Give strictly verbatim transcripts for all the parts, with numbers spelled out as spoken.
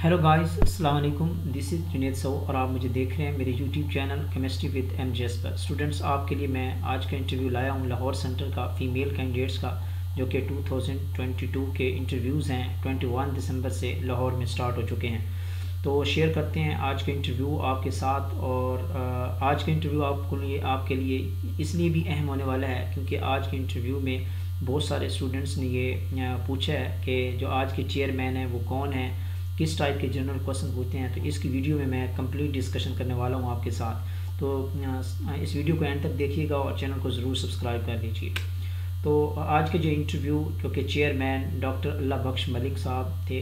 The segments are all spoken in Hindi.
हेलो गाइस, अस्सलाम वालेकुम। दिस इज़ जुनेद सो और आप मुझे देख रहे हैं मेरे YouTube channel chemistry with M G S पर। स्टूडेंट्स, आपके लिए मैं आज का इंटरव्यू लाया हूँ लाहौर सेंटर का फ़ीमेल कैंडिडेट्स का, जो कि टू थाउजेंड ट्वेंटी टू के इंटरव्यूज़ हैं। ट्वेंटी वन दिसंबर से लाहौर में स्टार्ट हो चुके हैं। तो शेयर करते हैं आज का इंटरव्यू आपके साथ। और आज का इंटरव्यू आपको लिए आपके लिए इसलिए भी अहम होने वाला है क्योंकि आज के इंटरव्यू में बहुत सारे स्टूडेंट्स ने ये पूछा है कि जो आज के चेयरमैन हैं वो कौन है, किस टाइप के जनरल क्वेश्चन होते हैं। तो इसकी वीडियो में मैं कंप्लीट डिस्कशन करने वाला हूँ आपके साथ। तो इस वीडियो को एंड तक देखिएगा और चैनल को ज़रूर सब्सक्राइब कर लीजिए। तो आज के जो इंटरव्यू जो कि चेयरमैन डॉक्टर अल्लाह बख्श मलिक साहब थे,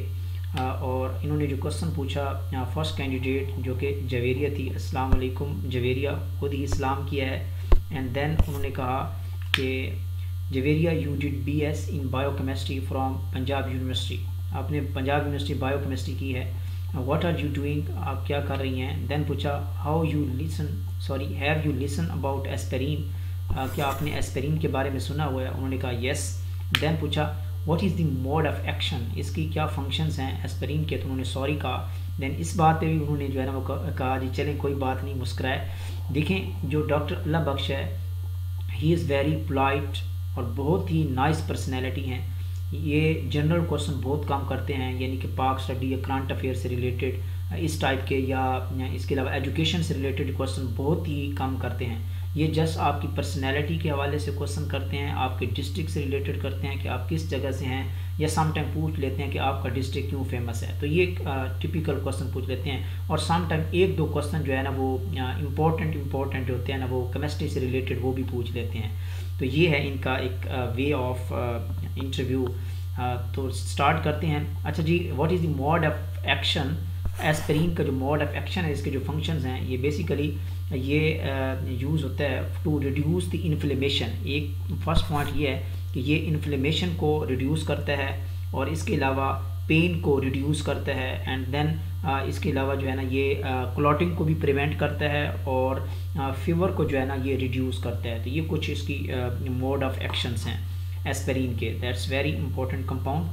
और इन्होंने जो क्वेश्चन पूछा, फर्स्ट कैंडिडेट जो कि जवेरिया थी। अस्सलाम वालेकुम। जवेरिया खुद ही इस्लाम किया है। एंड देन उन्होंने कहा कि Javeria you did B S in biochemistry from Punjab university. आपने पंजाब यूनिवर्सिटी बायोकेमिस्ट्री की है। व्हाट आर यू डूइंग, आप क्या कर रही हैं। देन पूछा how you listen sorry have you listen about aspirin, क्या आपने एस्पेरिन के बारे में सुना हुआ है। उन्होंने कहा येस। देन पूछा what is the mode of action, इसकी क्या फंक्शंस हैं एस्पेरिन के। तो उन्होंने सॉरी कहा। देन इस बात पे भी उन्होंने जो है ना वो कहा जी चलें कोई बात नहीं, मुस्कुराए। देखें जो डॉक्टर अल्लाह बख्श है, ही इज़ वेरी पोलाइट और बहुत ही नाइस पर्सनैलिटी हैं। ये जनरल क्वेश्चन बहुत कम करते हैं, यानी कि पाक स्टडी या करंट अफेयर से रिलेटेड इस टाइप के, या इसके अलावा एजुकेशन से रिलेटेड क्वेश्चन बहुत ही कम करते हैं। ये जस्ट आपकी पर्सनैलिटी के हवाले से क्वेश्चन करते हैं, आपके डिस्ट्रिक्ट से रिलेटेड करते हैं कि आप किस जगह से हैं, या सम टाइम पूछ लेते हैं कि आपका डिस्ट्रिक्ट क्यों फेमस है। तो ये टिपिकल क्वेश्चन पूछ लेते हैं। और सम टाइम एक दो क्वेश्चन जो है ना वो इम्पोर्टेंट इम्पोर्टेंट होते हैं ना, वो केमिस्ट्री से रिलेटेड वो भी पूछ लेते हैं। तो ये है इनका एक वे ऑफ इंटरव्यू। तो स्टार्ट करते हैं। अच्छा जी, what is the mode of action. Aspirin का जो मोड ऑफ एक्शन है, इसके जो फंक्शंस हैं, ये बेसिकली ये यूज़ uh, होता है टू रिड्यूस द इन्फ्लेमेशन। एक फर्स्ट पॉइंट ये है कि ये इन्फ्लेमेशन को रिड्यूस करता है और इसके अलावा पेन को रिड्यूस करता है। एंड देन uh, इसके अलावा जो है ना ये क्लॉटिंग uh, को भी प्रिवेंट करता है और फीवर uh, को जो है ना ये रिड्यूस करता है। तो ये कुछ इसकी मोड ऑफ एक्शंस हैं एस्पिरिन के। That's very important compound.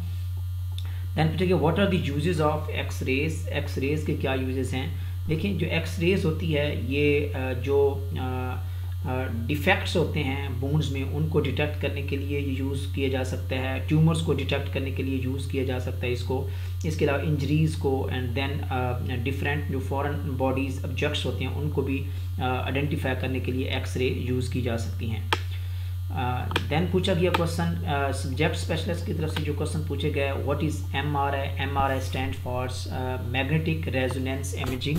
Then पूछेंगे what are the uses of X rays. X rays के क्या यूजेस हैं। देखिए जो एक्स रेज होती है ये जो डिफेक्ट्स होते हैं बोन्स में, उनको डिटेक्ट करने के लिए यूज़ किया जा सकता है। ट्यूमर्स को डिटेक्ट करने के लिए यूज़ किया जा सकता है इसको। इसके अलावा इंजरीज़ को एंड देन डिफरेंट जो फॉरेन बॉडीज़ ऑब्जेक्ट्स होते हैं उनको भी आइडेंटिफाई uh, करने के लिए एक्स रे यूज़ की जा सकती हैं। देन uh, पूछा गया क्वेश्चन सब्जेक्ट स्पेशलिस्ट की तरफ से जो क्वेश्चन पूछे गए, what is M R I. M R I stand for magnetic resonance imaging.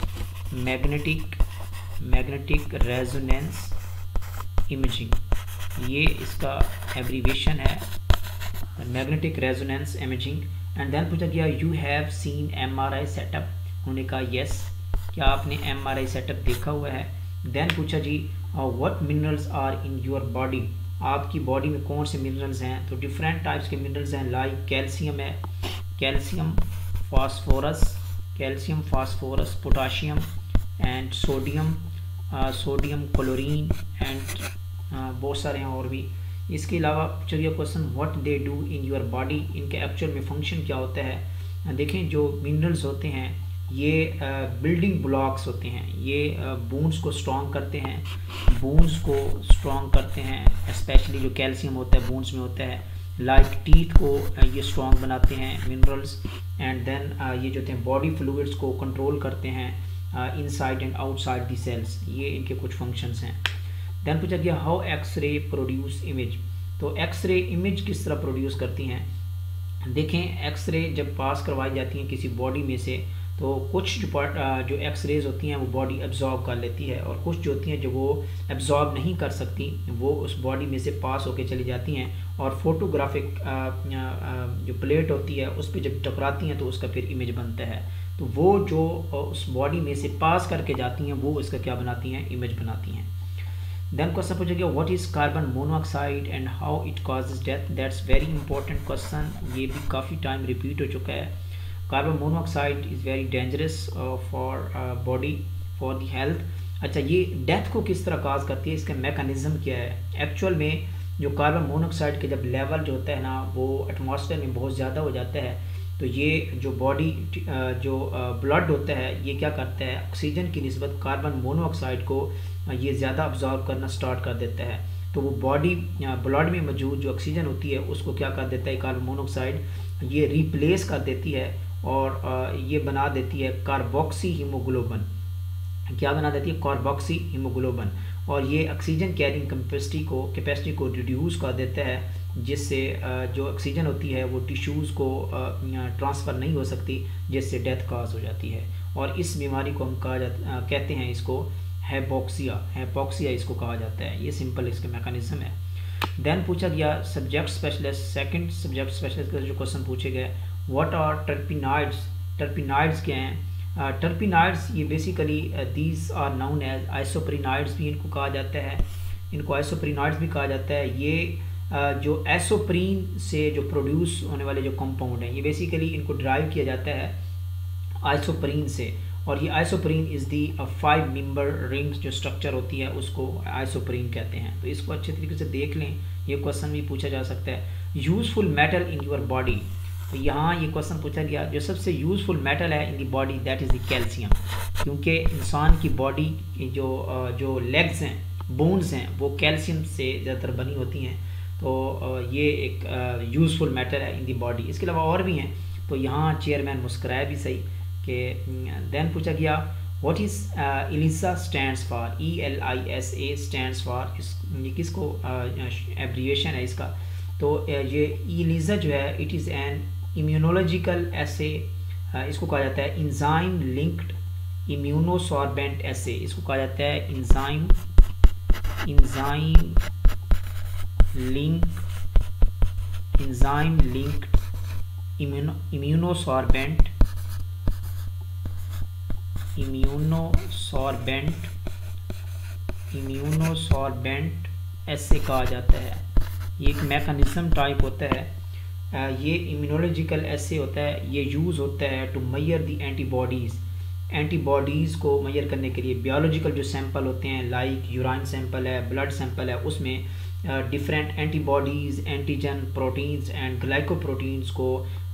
Magnetic magnetic resonance imaging, ये इसका एब्रीवेशन है, magnetic resonance imaging. And then पूछा गया you have seen M R I setup. उन्होंने कहा येस, क्या आपने एम आर आई सेटअप देखा हुआ है। देन पूछा जी what minerals are in your body, आपकी बॉडी में कौन से मिनरल्स हैं। तो डिफरेंट टाइप्स के मिनरल्स हैं, लाइक कैल्शियम है, calcium phosphorus, calcium phosphorus, potassium and sodium, sodium chlorine and बहुत सारे हैं और भी। इसके अलावा चलिए question what they do in your body, इनके एक्चुअल में फंक्शन क्या होता है। देखें जो मिनरल्स होते हैं ये बिल्डिंग uh, ब्लॉक्स होते हैं, ये बोन्स uh, को स्ट्रॉन्ग करते हैं, बोन्स को स्ट्रॉन्ग करते हैं। स्पेशली जो कैल्शियम होता है बोन्स में होता है, लाइक टीथ को uh, ये स्ट्रॉन्ग बनाते हैं मिनरल्स। एंड देन uh, ये जो होते हैं बॉडी फ्लूइड्स को कंट्रोल करते हैं inside and outside the cells, ये इनके कुछ फंक्शंस हैं। देन पूछा गया how X ray produce image. तो एक्स रे इमेज किस तरह प्रोड्यूस करती हैं। देखें एक्स रे जब पास करवाई जाती हैं किसी बॉडी में से, तो कुछ जो पार्ट जो एक्स रेज होती हैं वो बॉडी एब्जॉर्ब कर लेती है, और कुछ जो होती हैं जो वो एब्जॉर्ब नहीं कर सकती वो उस बॉडी में से पास होके चली जाती हैं, और फोटोग्राफिक जो प्लेट होती है उस पर जब टकराती हैं तो उसका फिर इमेज बनता है। तो वो जो उस बॉडी में से पास करके जाती हैं वो इसका क्या बनाती हैं, इमेज बनाती हैं। देन क्वेश्चन पूछेगा what is carbon monoxide and how it causes death. That's very important question, ये भी काफ़ी टाइम रिपीट हो चुका है। Carbon monoxide is very dangerous for body for the health. अच्छा ये डेथ को किस तरह काज करती है, इसका मैकेनिज्म क्या है। एक्चुअल में जो कार्बन मोनोऑक्साइड के जब लेवल जो होता है ना वो एटमॉस्फेयर में बहुत ज़्यादा हो जाता है, तो ये जो बॉडी जो ब्लड होता है ये क्या करता है, ऑक्सीजन की निस्बत कार्बन मोनोऑक्साइड को ये ज़्यादा अब्जॉर्ब करना स्टार्ट कर देता है। तो वो बॉडी ब्लड में मौजूद जो ऑक्सीजन होती है उसको क्या कर देता है, कार्बन मोनोऑक्साइड ये रिप्लेस कर देती है और ये बना देती है कार्बोक्सी हीमोग्लोबिन। क्या बना देती है, कार्बोक्सी हीमोग्लोबिन। और ये ऑक्सीजन कैरिंग कैपेसिटी को कैपेसिटी को रिड्यूस कर देता है, जिससे जो ऑक्सीजन होती है वो टिश्यूज़ को ट्रांसफ़र नहीं हो सकती, जिससे डेथ काज हो जाती है। और इस बीमारी को हम कहा जाता कहते हैं इसको हाइपोक्सिया हाइपोक्सिया इसको कहा जाता है। ये सिंपल इसका मैकेनिज्म है। देन पूछा गया subject specialist, second subject specialist का जो क्वेश्चन पूछे गए, व्हाट आर टर्पिनाइड्स, टर्पिनाइड्स क्या हैं। टर्पिनाइड्स ये basically these are known as isoprenoids भी इनको कहा जाता है, इनको आइसोप्रिनाइड्स भी कहा जाता है। ये uh, जो एसोप्रीन से जो प्रोड्यूस होने वाले जो कंपाउंड हैं ये बेसिकली इनको ड्राइव किया जाता है आइसोप्रीन से, और ये isoprene is the five member rings जो स्ट्रक्चर होती है उसको आइसोप्रीन कहते हैं। तो इसको अच्छे तरीके से देख लें, ये क्वेश्चन भी पूछा जा सकता है। Useful metal in your body, तो यहाँ ये क्वेश्चन पूछा गया जो सबसे यूज़फुल मेटल है in the body that is the calcium, क्योंकि इंसान की बॉडी की जो जो लेग्स हैं, बोन्स हैं, वो कैल्शियम से ज़्यादातर बनी होती हैं। तो ये एक यूज़फुल मेटल है इन दी बॉडी। इसके अलावा और भी हैं, तो यहाँ चेयरमैन मुस्कुराया भी सही कि। देन पूछा गया what is ELISA stands for, E L I S A stands for, इस ये किसको एब्रिविएशन है इसका। तो ये इलिसा जो है it is an immunological assay, इसको कहा जाता है इंजाइम लिंक्ड इम्यूनोसॉर्बेंट एसे, इसको कहा जाता है enzyme enzyme link enzyme linked immunosorbent immunosorbent immunosorbent ऐसे कहा जाता है। ये एक मैकेनिज्म टाइप होता है, ये इम्यूनोलॉजिकल ऐसे होता है, ये यूज़ होता है to measure the antibodies, antibodies को मेजर करने के लिए। बायोलॉजिकल जो सैंपल होते हैं लाइक यूराइन सैंपल है, ब्लड सैंपल है, उसमें different antibodies, antigen, proteins and glycoproteins को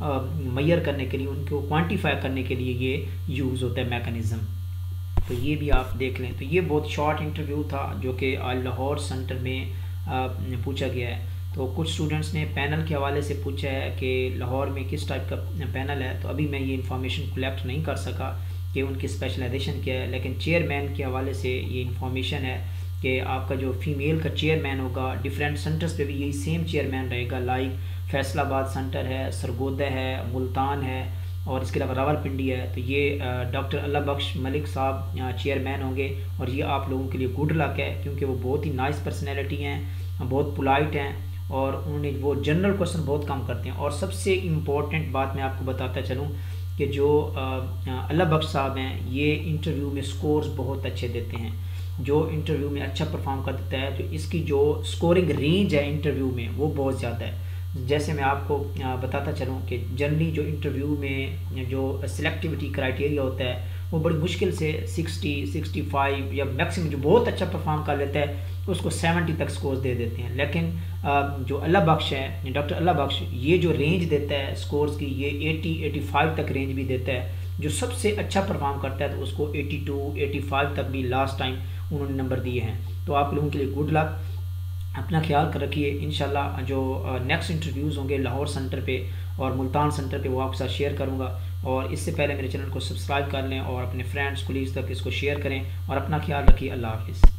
मेजर करने के लिए, उनको क्वांटिफाई करने के लिए ये यूज़ होता है मैकेनिज़्म। तो ये भी आप देख लें। तो ये बहुत शॉर्ट इंटरव्यू था जो कि लाहौर सेंटर में आ, पूछा गया है। तो कुछ स्टूडेंट्स ने पैनल के हवाले से पूछा है कि लाहौर में किस टाइप का पैनल है, तो अभी मैं ये इन्फॉर्मेशन कलेक्ट नहीं कर सका कि उनकी स्पेशलाइजेशन क्या है, लेकिन चेयरमैन के हवाले से ये इन्फॉर्मेशन है कि आपका जो फीमेल का चेयरमैन होगा डिफरेंट सेंटर्स पे भी यही सेम चेयरमैन रहेगा, लाइक फैसलाबाद सेंटर है, सरगोदा है, मुल्तान है और इसके अलावा रावलपिंडी है। तो ये डॉक्टर अल्लाह बख्श मलिक साहब चेयरमैन होंगे और ये आप लोगों के लिए गुड लक है, क्योंकि वो बहुत ही नाइस पर्सनैलिटी हैं, बहुत पोलाइट हैं और उन्होंने वो जनरल क्वेश्चन बहुत कम करते हैं। और सबसे इम्पोर्टेंट बात मैं आपको बताता चलूँ कि जो अल्लाह बख्श साहब हैं ये इंटरव्यू में स्कोर्स बहुत अच्छे देते हैं। जो इंटरव्यू में अच्छा परफॉर्म कर देता है तो इसकी जो स्कोरिंग रेंज है इंटरव्यू में वो बहुत ज़्यादा है। जैसे मैं आपको बताता चलूँ कि जनरली जो इंटरव्यू में जो सिलेक्टिविटी क्राइटेरिया होता है वो बड़ी मुश्किल से साठ, पैंसठ या मैक्सिमम जो बहुत अच्छा परफॉर्म कर लेता है उसको सत्तर तक स्कोर्स दे देते हैं। लेकिन जो अल्लाह बख्श है, डॉक्टर अल्लाह बख्श, ये जो रेंज देता है स्कोर्स की ये अस्सी, पचासी तक रेंज भी देता है। जो सबसे अच्छा परफॉर्म करता है तो उसको बयासी, पचासी तक भी लास्ट टाइम उन्होंने नंबर दिए हैं। तो आप लोगों के लिए गुड लक, अपना ख्याल कर रखिए। इंशाल्लाह जो नेक्स्ट इंटरव्यूज़ होंगे लाहौर सेंटर पे और मुल्तान सेंटर पे वो आपके साथ शेयर करूंगा। और इससे पहले मेरे चैनल को सब्सक्राइब कर लें और अपने फ्रेंड्स कोलीग्स तक इसको शेयर करें और अपना ख्याल रखिए। अल्लाह हाफिज़।